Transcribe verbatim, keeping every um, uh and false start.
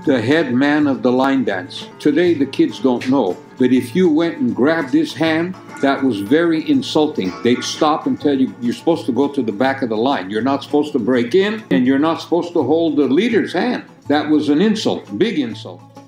the head man of the line dance. Today the kids don't know, but if you went and grabbed his hand, that was very insulting. They'd stop and tell you, you're supposed to go to the back of the line. You're not supposed to break in, and you're not supposed to hold the leader's hand. That was an insult, big insult.